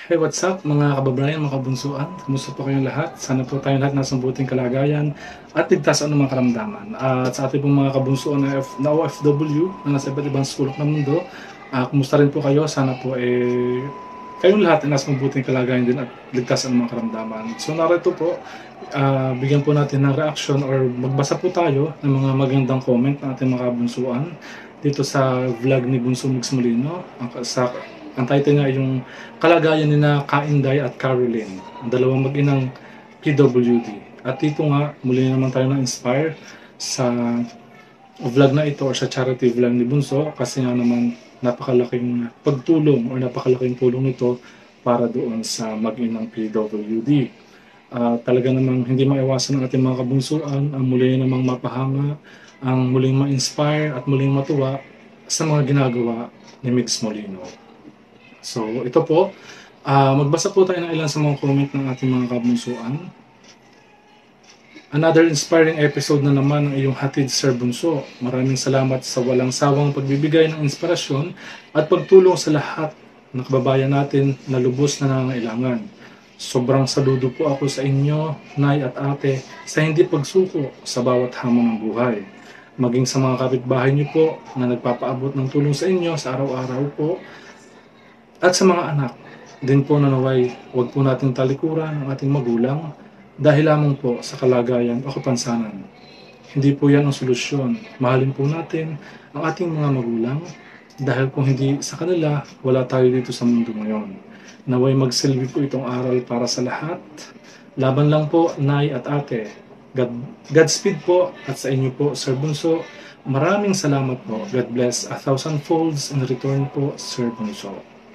Hey, what's up mga kababayan, mga kabunsuan? Kumusta po kayong lahat? Sana po tayong lahat nasa mabuting kalagayan at ligtas sa anumang karamdaman. At sa ating pong mga kabunsuan na OFW na nasa iba't ibang sulok ng mundo, kumusta rin po kayo? Sana po kayong lahat ay nasa mabuting kalagayan din at ligtas sa anumang karamdaman. So narito po, bigyan po natin ng reaction or magbasa po tayo ng mga magandang comment ng ating mga kabunsuan dito sa vlog ni Bunso Mix Molino. Ang title niya ay yung kalagayan ni na Kainday at Caroline, ang dalawang mag-inang PWD. At dito nga, muli naman tayo na-inspire sa vlog na ito or sa charity vlog ni Bunso kasi nga naman napakalaking pagtulong or napakalaking tulong nito para doon sa mag-inang PWD. Talaga namang hindi maiwasan ng ating mga kabunsuan ang muli namang mapahanga, ang muling ma-inspire at muling matuwa sa mga ginagawa ni Mix Molino. So ito po, magbasa po tayo ng ilan sa mga comment ng ating mga kabunsuan. Another inspiring episode na naman ang iyong hatid, Sir Bunso. Maraming salamat sa walang sawang pagbibigay ng inspirasyon at pagtulong sa lahat ng kababayan natin na lubos na nangangailangan. Sobrang saludo po ako sa inyo, Nay at Ate, sa hindi pagsuko sa bawat hamon ng buhay. Maging sa mga kapitbahay niyo po na nagpapaabot ng tulong sa inyo sa araw-araw po, at sa mga anak din po na naway, huwag po nating talikuran ang ating magulang dahil lamang po sa kalagayan o kapansanan. Hindi po yan ang solusyon. Mahalin po natin ang ating mga magulang dahil kung hindi sa kanila, wala tayo dito sa mundo ngayon. Naway magsilbi po itong aral para sa lahat. Laban lang po, Nay at Ate. Godspeed po at sa inyo po, Sir Bunso. Maraming salamat po. God bless 1,000 folds in return po, Sir Bunso.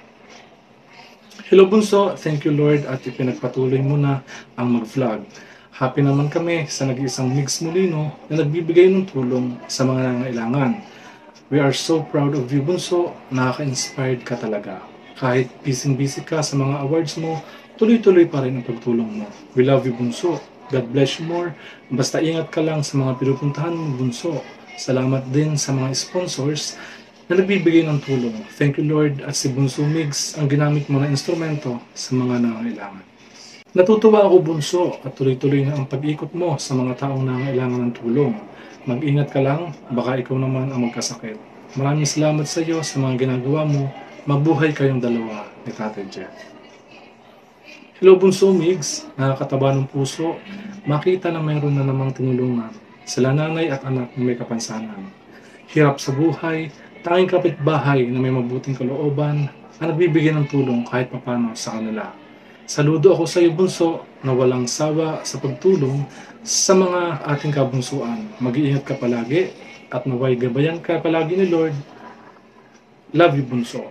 Hello Bunso, thank you Lord at ipinagpatuloy mo na ang mag-vlog. Happy naman kami sa nag-iisang Mix Molino na nagbibigay ng tulong sa mga nangangailangan. We are so proud of you Bunso, nakaka-inspired ka talaga. Kahit busy-busy ka sa mga awards mo, tuloy-tuloy pa rin ang pagtulong mo. We love you Bunso, God bless you more. Basta ingat ka lang sa mga pinupuntahan mo Bunso. Salamat din sa mga sponsors na nagbibigay ng tulong. Thank you Lord at si Bunso Migs ang ginamit mo na instrumento sa mga nangangailangan. Natutuwa ako Bunso at tuloy-tuloy na ang pag-ikot mo sa mga taong nangangailangan ng tulong. Mag-ingat ka lang, baka ikaw naman ang magkasakit. Maraming salamat sa iyo sa mga ginagawa mo. Mabuhay kayong dalawa ni Tate Jeff. Hello Bunso Migs, nakakataba ng puso. Makita na mayroon na namang tinulungan sila nanay at anak na may kapansanan. Hirap sa buhay, tanging kapitbahay na may mabuting kalooban ang nagbibigay ng tulong kahit papano sa kanila. Saludo ako sa iyo Bunso na walang sawa sa pagtulong sa mga ating kabunsuan. Mag-iingat ka palagi at naway gabayan ka palagi ni Lord. Love you Bunso.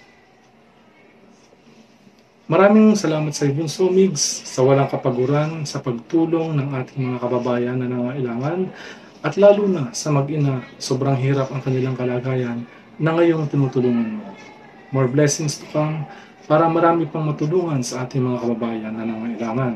Maraming salamat sa iyo Bunso Migs sa walang kapaguran sa pagtulong ng ating mga kababayan na nangangailangan at lalo na sa mag-ina, sobrang hirap ang kanilang kalagayan na ngayong tinutulungan mo. More blessings to come para marami pang matulungan sa ating mga kababayan na nangangailangan.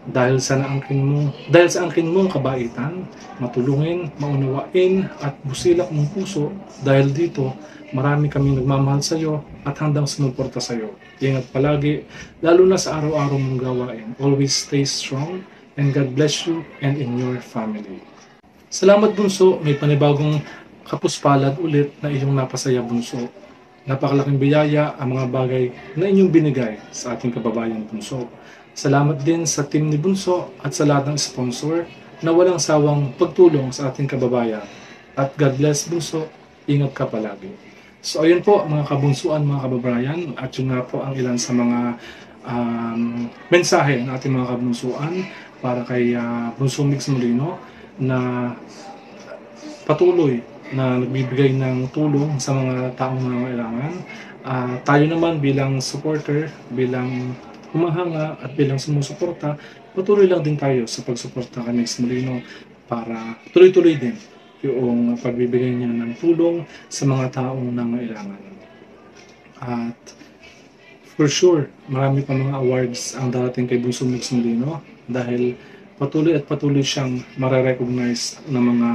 Dahil sa angkin mong kabaitan, matulungin, maunawain at busilak mong puso, dahil dito marami kaming nagmamahal sa iyo at handang sumuporta sa iyo. Ingat palagi, lalo na sa araw-araw mong gawain. Always stay strong and God bless you and in your family. Salamat Bunso, may panibagong kapuspalad ulit na iyong napasaya Bunso. Napakalaking biyaya ang mga bagay na inyong binigay sa ating kababayan Bunso. Salamat din sa team ni Bunso at sa lahat ng sponsor na walang sawang pagtulong sa ating kababayan. At God bless Bunso, ingat ka palagi. So ayun po mga kabunsuan, mga kababayan, at yun nga po ang ilan sa mga mensahe ng ating mga kabunsuan para kay Bunso Mix Molino na patuloy na nagbibigay ng tulong sa mga taong nangangailangan. Tayo naman bilang supporter, bilang humahanga at bilang sumusuporta, patuloy lang din tayo sa pagsuporta kay Mix Molino para tuloy-tuloy din yung pagbibigay niya ng tulong sa mga taong nangangailangan. At for sure, marami pa mga awards ang darating kay Bunso Mix Molino dahil patuloy siyang mare-recognize ng mga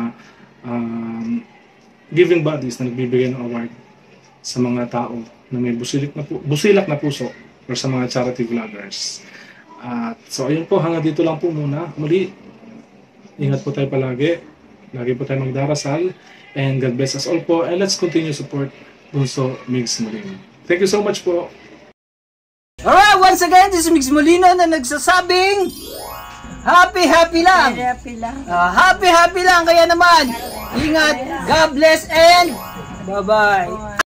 giving bodies na nagbibigay ng award sa mga tao na may busilak na puso or sa mga charity vloggers. At so ayun po, hanggang dito lang po muna. Muli, ingat po tayo palagi. Lagi po tayo magdarasal. And God bless us all po. And let's continue support Bunso Migs Molino. Thank you so much po. Alright, once again, this is Migs Molino na nagsasabing happy lang. Happy lang. Happy lang. Kaya naman, ingat, God bless, and bye-bye.